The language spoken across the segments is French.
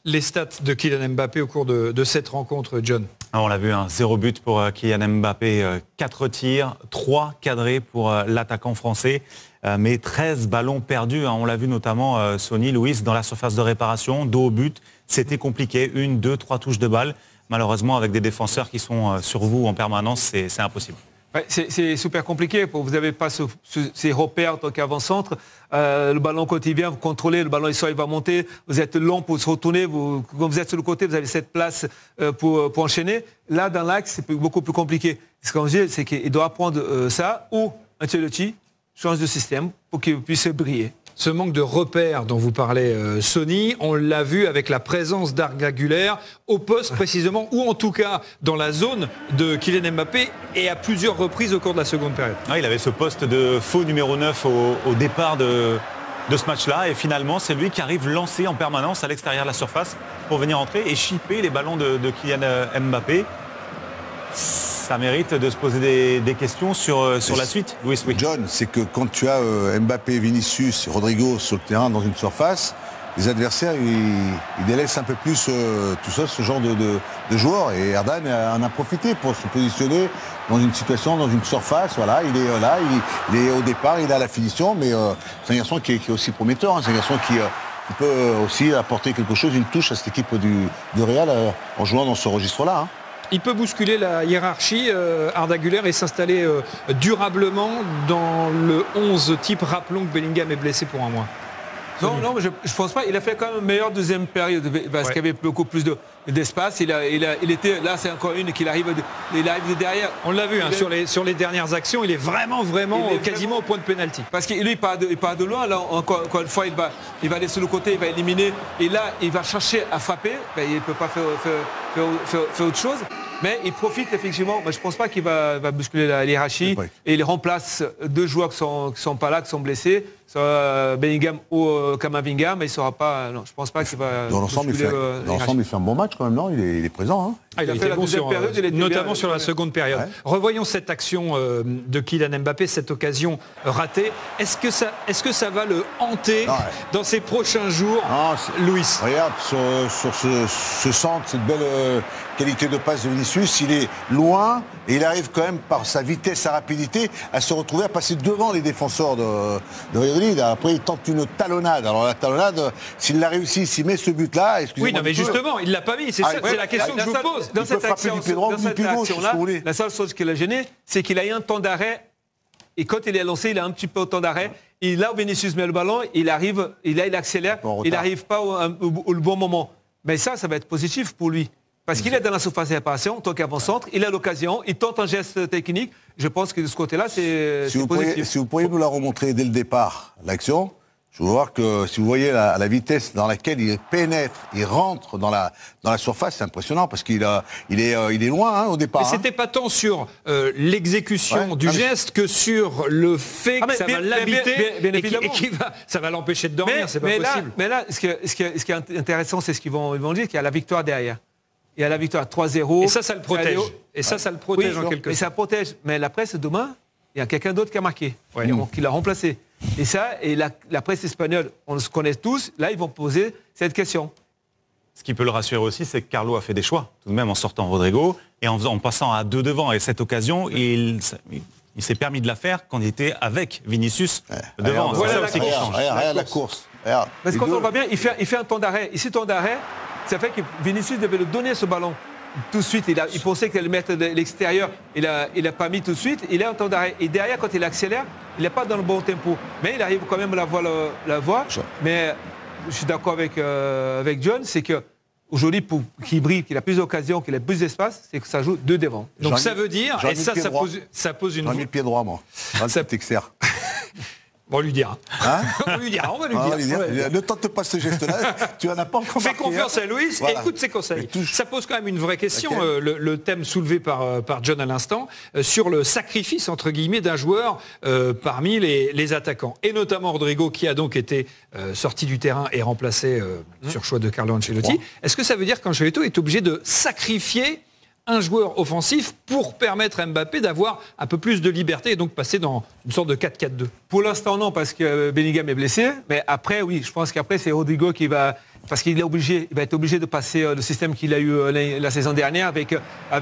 les stats de Kylian Mbappé au cours de cette rencontre, John? On l'a vu, 0 but pour Kylian Mbappé, 4 tirs, 3 cadrés pour l'attaquant français, mais 13 ballons perdus. On l'a vu notamment, Sonny, Louis, dans la surface de réparation, dos au but. C'était compliqué, 1, 2, 3 touches de balle. Malheureusement, avec des défenseurs qui sont sur vous en permanence, c'est impossible. Ouais, c'est super compliqué. Vous n'avez pas ces repères en tant qu'avant-centre. Le ballon, quand il vient, vous contrôlez, le ballon il va monter. Vous êtes long pour se retourner. Quand vous êtes sur le côté, vous avez cette place pour enchaîner. Là, dans l'axe, c'est beaucoup plus compliqué. Ce qu'on dit, c'est qu'il doit apprendre ça ou Ancelotti change de système pour qu'il puisse briller. Ce manque de repères dont vous parlez, Sonny, on l'a vu avec la présence d'Arda Güler au poste précisément, ou en tout cas dans la zone de Kylian Mbappé, et à plusieurs reprises au cours de la seconde période. Il avait ce poste de faux numéro 9 au départ de ce match-là, et finalement c'est lui qui arrive lancé en permanence à l'extérieur de la surface pour venir entrer et chipper les ballons de Kylian Mbappé. Ça mérite de se poser des questions sur la suite. Oui. John, c'est que quand tu as Mbappé, Vinicius, Rodrigo sur le terrain dans une surface, les adversaires, ils délaissent un peu plus tout ça, ce genre de joueurs. Et Erdan en a profité pour se positionner dans une situation, dans une surface. Voilà, il est là, il est au départ, il a la finition, mais c'est un garçon qui est aussi prometteur. C'est un garçon qui peut aussi apporter quelque chose, une touche à cette équipe du Real en jouant dans ce registre-là. Il peut bousculer la hiérarchie, Arda Güler, et s'installer durablement dans le 11 type. Rappelons que Bellingham est blessé pour un mois. Non, je ne pense pas. Il a fait quand même une meilleure deuxième période parce qu'il y avait beaucoup plus d'espace. Il était là, c'est encore une qu'il arrive de derrière. On l'a vu sur les dernières actions, il est vraiment quasiment au point de pénalty. Parce que lui, il part de loin. Là, encore une fois, il va aller sur le côté, il va éliminer. Et là, il va chercher à frapper. Il ne peut pas faire autre chose. Mais il profite effectivement. Je ne pense pas qu'il va bousculer la hiérarchie. Et il remplace 2 joueurs qui ne sont pas là, qui sont blessés. Soit Bellingham ou Kamavinga, mais il ne sera pas. Non, je ne pense pas qu'il va. Dans l'ensemble, il fait un bon match quand même, non? Il est présent. Il a été bon notamment sur la seconde période. Ouais. Revoyons cette action de Kylian Mbappé, cette occasion ratée. Est-ce que ça va le hanter dans ces prochains jours, Louis? Regarde, sur ce centre, cette belle qualité de passe de Vinicius, il est loin et il arrive quand même par sa vitesse, sa rapidité à se retrouver à passer devant les défenseurs de Real Madrid. Après, il tente une talonnade. Alors la talonnade, s'il l'a réussi, s'il met ce but-là, excusez-moi. Oui, non, mais justement, il ne l'a pas mis. C'est la question que je vous pose. Dans cette action-là, la seule chose qui l'a gêné, c'est qu'il a eu un temps d'arrêt. Et quand il est lancé, il a un petit peu de temps d'arrêt. Et là où Vinicius met le ballon, il accélère. Il n'arrive pas au bon moment. Mais ça va être positif pour lui. Parce qu'il est dans la surface de réparation, en tant qu'avant-centre, il a l'occasion, il tente un geste technique. Je pense que de ce côté-là, c'est positif. Si vous pourriez nous la remontrer dès le départ, l'action, je veux voir que si vous voyez la vitesse dans laquelle il pénètre, il rentre dans la surface, c'est impressionnant parce qu'il est loin au départ. Mais c'était pas tant sur l'exécution du geste que sur le fait que ça va l'habiter et ça va l'empêcher de dormir, c'est pas possible. Mais là, ce qui est intéressant, c'est ce qu'ils vont dire, qu'il y a la victoire derrière. Il y a la victoire 3-0. Et ça le protège. Et ça le protège en quelque sorte. Et ça protège. Mais la presse, demain, il y a quelqu'un d'autre qui a marqué, qui l'a remplacé. Et ça, et la presse espagnole, on se connaît tous, là, ils vont poser cette question. Ce qui peut le rassurer aussi, c'est que Carlo a fait des choix, tout de même en sortant Rodrigo, et en passant à 2 devant. Et cette occasion, il s'est permis de la faire quand il était avec Vinicius devant. Regarde la course. Parce que quand on voit bien, il fait un temps d'arrêt. Ici, temps d'arrêt, ça fait que Vinicius devait le donner ce ballon tout de suite. Il pensait qu'il allait le mettre de l'extérieur. Il n'a pas mis tout de suite. Il est en temps d'arrêt. Et derrière, quand il accélère, il n'est pas dans le bon tempo. Mais il arrive quand même à la voir. Mais je suis d'accord avec John, c'est qu'aujourd'hui, pour qu'il brille, qu'il a plus d'occasions, qu'il a plus d'espace, c'est que ça joue 2 devant. Donc ça veut dire, et ça pose une... J'ai mis le pied droit, moi. Ça t'excère. On lui dira. On va lui dire. Ne tente pas ce geste-là, tu n'en as pas encore marqué. Fais confiance à Louis et écoute ses conseils. Ça pose quand même une vraie question, le thème soulevé par John à l'instant, sur le sacrifice, entre guillemets, d'un joueur parmi les attaquants. Et notamment Rodrigo, qui a donc été sorti du terrain et remplacé sur choix de Carlo Ancelotti. Est-ce que ça veut dire qu'Ancelotti est obligé de sacrifier un joueur offensif pour permettre à Mbappé d'avoir un peu plus de liberté et donc passer dans une sorte de 4-4-2? Pour l'instant, non, parce que Bellingham est blessé. Mais après, oui, je pense qu'après, c'est Rodrigo qui va... Parce qu'il va être obligé de passer le système qu'il a eu la saison dernière avec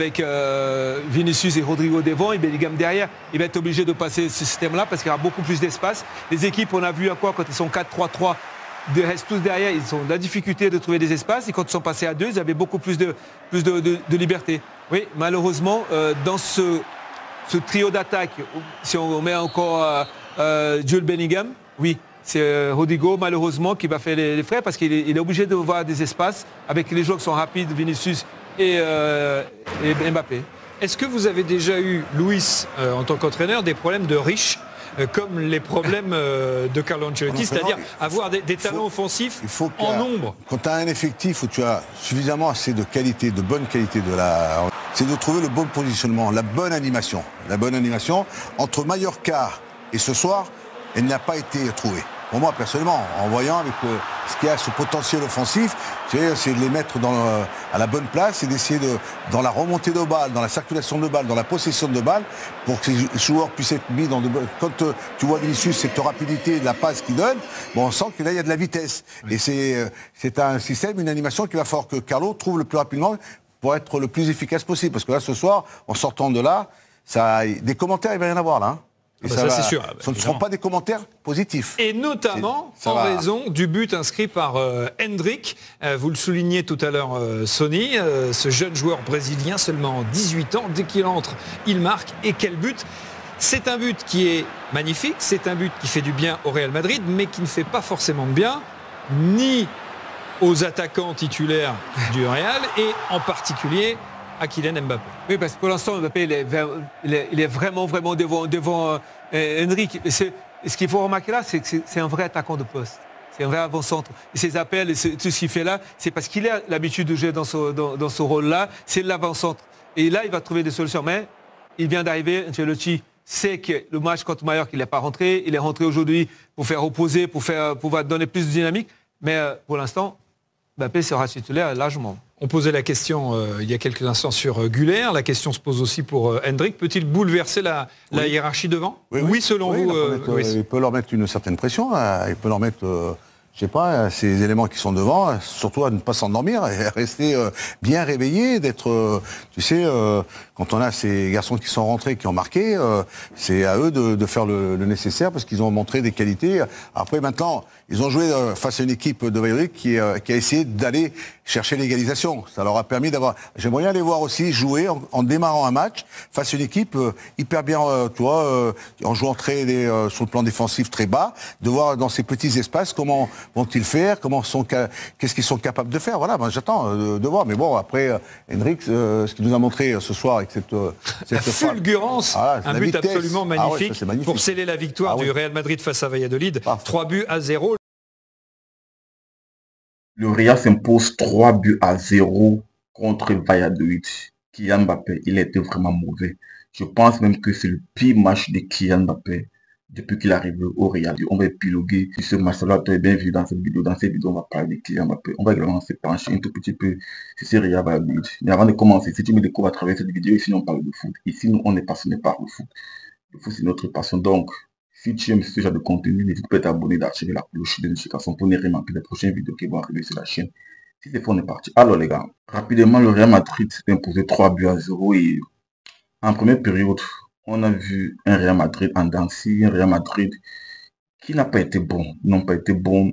Vinicius et Rodrigo devant et Bellingham derrière. Il va être obligé de passer ce système-là parce qu'il y aura beaucoup plus d'espace. Les équipes, on a vu à quoi quand ils sont 4-3-3, ils restent tous derrière, ils ont de la difficulté de trouver des espaces. Et quand ils sont passés à 2, ils avaient beaucoup plus de liberté. Oui, malheureusement, dans ce trio d'attaque, si on met encore Jude Bellingham, oui, c'est Rodrigo, malheureusement, qui va faire les frais parce qu'il est obligé de voir des espaces avec les joueurs qui sont rapides, Vinicius et Mbappé. Est-ce que vous avez déjà eu, Luis, en tant qu'entraîneur, des problèmes de riches comme les problèmes de Carlo Ancelotti, c'est-à-dire avoir des talents offensifs en nombre? Quand tu as un effectif où tu as suffisamment assez de qualité, de bonne qualité, c'est de trouver le bon positionnement, la bonne animation. La bonne animation entre Mallorca et ce soir, elle n'a pas été trouvée. Pour moi, personnellement, en voyant avec ce qu'il y a, ce potentiel offensif, c'est de les mettre à la bonne place et d'essayer dans la remontée de balles, dans la circulation de balles, dans la possession de balles, pour que ces joueurs puissent être mis dans de bonnes... Quand tu vois Vinicius, cette rapidité de la passe qu'il donne, bon, on sent que là, il y a de la vitesse. Oui. Et c'est un système, une animation qu'il va falloir que Carlo trouve le plus rapidement pour être le plus efficace possible. Parce que là, ce soir, en sortant de là, des commentaires, il va y en avoir là. Hein. Ah bah ça c'est sûr. Ce ne seront pas des commentaires positifs. Et notamment en raison du but inscrit par Endrick. Vous le soulignez tout à l'heure, Sonny, ce jeune joueur brésilien, seulement 18 ans. Dès qu'il entre, il marque. Et quel but! C'est un but qui est magnifique, c'est un but qui fait du bien au Real Madrid, mais qui ne fait pas forcément de bien ni aux attaquants titulaires du Real et en particulier à Kylian Mbappé. Oui, parce que pour l'instant, Mbappé, il est vraiment devant Henry. Ce qu'il faut remarquer là, c'est que c'est un vrai attaquant de poste. C'est un vrai avant-centre. Et ses appels, et tout ce qu'il fait là, c'est parce qu'il a l'habitude de jouer dans ce rôle-là. C'est l'avant-centre. Et là, il va trouver des solutions. Mais il vient d'arriver, Ancelotti sait que le match contre Mallorca, il n'est pas rentré. Il est rentré aujourd'hui pour faire opposer, pour pouvoir donner plus de dynamique. Mais pour l'instant, Mbappé sera titulaire largement. On posait la question il y a quelques instants sur Güler. La question se pose aussi pour Endrick. Peut-il bouleverser la hiérarchie devant? Oui, selon vous. Il peut leur mettre une certaine pression. Il peut leur mettre, je sais pas, ces éléments qui sont devant, surtout à ne pas s'endormir et à rester bien réveillé, d'être, tu sais, quand on a ces garçons qui sont rentrés, qui ont marqué, c'est à eux de faire le nécessaire parce qu'ils ont montré des qualités. Après, maintenant, ils ont joué face à une équipe de Valladolid qui a essayé d'aller chercher l'égalisation. Ça leur a permis d'avoir... J'aimerais bien les voir aussi jouer en démarrant un match face à une équipe hyper bien, en jouant sur le plan défensif très bas, de voir dans ces petits espaces comment vont-ils faire, qu'est-ce qu'ils sont capables de faire. Voilà, ben, j'attends de voir. Mais bon, après, Henrik, ce qu'il nous a montré ce soir avec cette la fulgurance, un but vitesse. Absolument magnifique, magnifique pour sceller la victoire du Real Madrid face à Valladolid. 3-0. Le Real s'impose 3-0 contre Valladolid. Kylian Mbappé, il était vraiment mauvais. Je pense même que c'est le pire match de Kylian Mbappé depuis qu'il est arrivé au Real. On va épiloguer sur ce match-là. Tu as bien vu dans cette vidéo. Dans cette vidéo, on va parler de Kylian Mbappé. On va également se pencher un tout petit peu sur ce Real Valladolid. Mais avant de commencer, si tu me découvres à travers cette vidéo, ici on parle de foot. Ici, nous, on est passionné par le foot. Le foot, c'est notre passion. Donc, si tu aimes ce genre de contenu, n'hésite pas à t'abonner, d'activer la cloche de notification pour ne rien manquer les prochaines vidéos qui vont arriver sur la chaîne. Si c'est fait, on est parti. Alors les gars, rapidement, le Real Madrid s'est imposé 3-0 et en première période, on a vu un Real Madrid en danse, un Real Madrid qui n'a pas été bon. Ils n'ont pas été bons.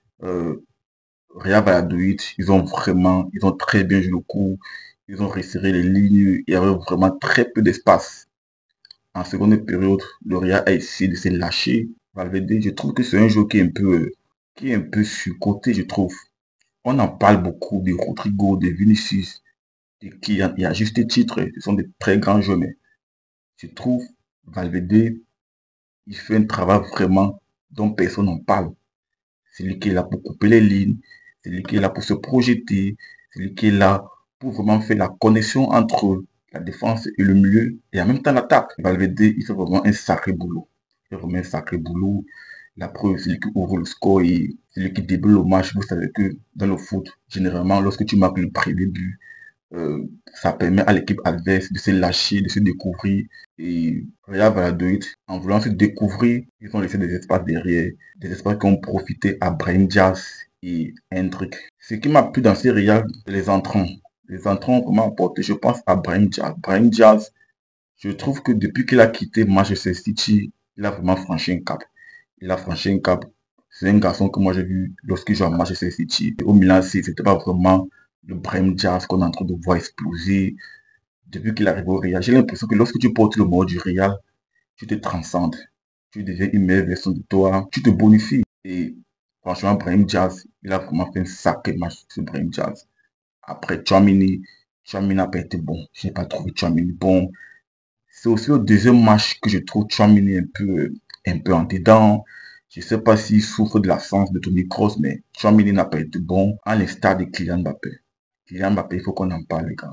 Real Valladolid, ils ont très bien joué le coup. Ils ont resserré les lignes. Il y avait vraiment très peu d'espace. En seconde période, le Real a essayé de se lâcher. Valverde, je trouve que c'est un jeu qui est un peu surcoté, je trouve. On en parle beaucoup de Rodrigo, de Vinicius, qui a juste titre. Ce sont des très grands jeux, mais je trouve Valverde, il fait un travail vraiment dont personne n'en parle. C'est lui qui est là pour couper les lignes, c'est lui qui est là pour se projeter, c'est lui qui est là pour vraiment faire la connexion entre la défense et le milieu, et en même temps l'attaque. Valverde, il fait vraiment un sacré boulot. Il fait vraiment un sacré boulot. La preuve, c'est lui qui ouvre le score et c'est lui qui débloque le match. Vous savez que dans le foot, généralement, lorsque tu marques le premier but, Ça permet à l'équipe adverse de se lâcher, de se découvrir. Et Real Valladolid, en voulant se découvrir, ils ont laissé des espaces derrière, des espaces qui ont profité à Brahim Diaz et Hendrick. Ce qui m'a plu dans ces Real, c'est les entrants. Les entrants ont vraiment apporté, je pense à Brahim Diaz. Brahim Diaz, je trouve que depuis qu'il a quitté Manchester City, il a vraiment franchi un cap. Il a franchi un cap. C'est un garçon que moi j'ai vu lorsqu'il joue à Manchester City. Au Milan, c'était pas vraiment le Brahim Diaz qu'on est en train de voir exploser depuis qu'il arrive au Real. J'ai l'impression que lorsque tu portes le mot du Real, tu te transcendes. Tu deviens une meilleure version de toi. Tu te bonifies. Et franchement, Brahim Diaz, il a vraiment fait un sacré match, ce Brahim Diaz. Après, Tchouaméni n'a pas été bon. Je n'ai pas trouvé Tchouaméni bon. C'est aussi au deuxième match que je trouve Tchouaméni un peu en dedans. Je ne sais pas s'il souffre de l'absence de Toni Kroos, mais Tchouaméni n'a pas été bon à l'instar de Kylian Mbappé. Kylian Mbappé, il faut qu'on en parle, les gars.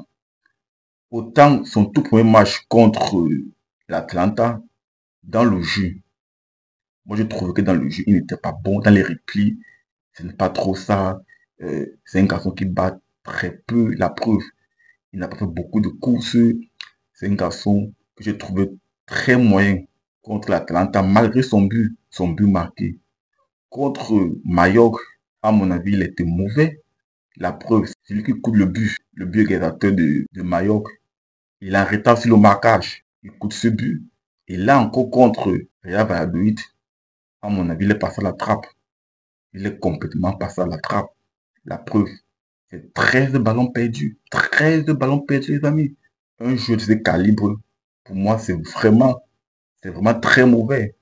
Autant son tout premier match contre l'Atlanta, dans le jeu, moi je trouvais que dans le jeu, il n'était pas bon. Dans les replis, ce n'est pas trop ça. C'est un garçon qui bat très peu. La preuve, il n'a pas fait beaucoup de courses. C'est un garçon que j'ai trouvé très moyen contre l'Atlanta, malgré son but marqué. Contre Mallorca, à mon avis, il était mauvais. La preuve, c'est lui qui coûte le but égalisateur de Mallorca. Il a retard sur le marquage. Il coûte ce but. Et là encore contre Real Valladolid, à mon avis, il est passé à la trappe. Il est complètement passé à la trappe. La preuve, c'est 13 ballons perdus. 13 ballons perdus, les amis. Un jeu de ce calibre, pour moi, c'est vraiment très mauvais.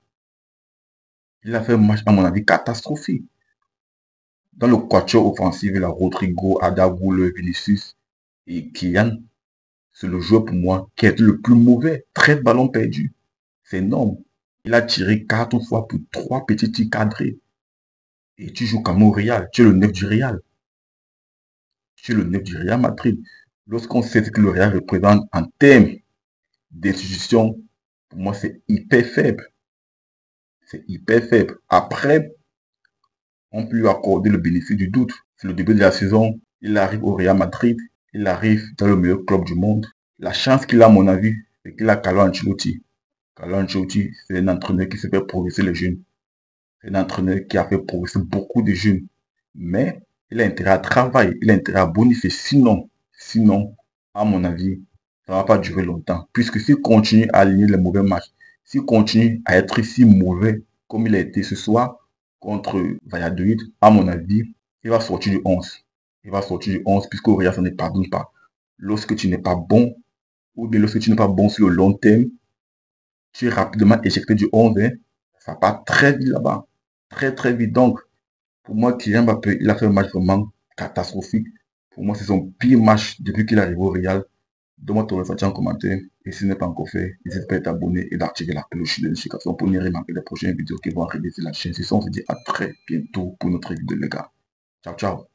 Il a fait un match, à mon avis, catastrophique. Dans le quatuor offensif, il a Rodrigo, Adagoul, Vinicius et Kylian. C'est le joueur pour moi qui est le plus mauvais. 13 ballons perdus. C'est énorme. Il a tiré 4 fois pour 3 petits tirs cadrés. Et tu joues comme au Real. Tu es le 9 du Real. Tu es le 9 du Real Madrid. Lorsqu'on sait ce que le Real représente en termes d'institution, pour moi, c'est hyper faible. C'est hyper faible. Après, on peut lui accorder le bénéfice du doute. C'est le début de la saison. Il arrive au Real Madrid. Il arrive dans le meilleur club du monde. La chance qu'il a, à mon avis, c'est qu'il a Carlo Ancelotti. Carlo Ancelotti, c'est un entraîneur qui se fait progresser les jeunes. C'est un entraîneur qui a fait progresser beaucoup de jeunes. Mais il a intérêt à travailler, il a intérêt à bonifier. Sinon, à mon avis, ça ne va pas durer longtemps. Puisque s'il continue à aligner les mauvais matchs, s'il continue à être si mauvais comme il a été ce soir contre Valladolid, à mon avis, il va sortir du 11. Il va sortir du 11 puisque au Real, ça ne pardonne pas. Lorsque tu n'es pas bon, ou bien lorsque tu n'es pas bon sur le long terme, tu es rapidement éjecté du 11. Hein. Ça part très vite là-bas. Très très vite. Donc, pour moi, Kylian Mbappé, il a fait un match vraiment catastrophique. Pour moi, c'est son pire match depuis qu'il arrive au Real. Donne-moi ton ressenti en commentaire. Et si ce n'est pas encore fait, n'hésite pas à t'abonner et d'activer la cloche de notification pour ne rien manquer des prochaines vidéos qui vont arriver sur la chaîne. C'est ça, on se dit à très bientôt pour notre vidéo, les gars. Ciao, ciao.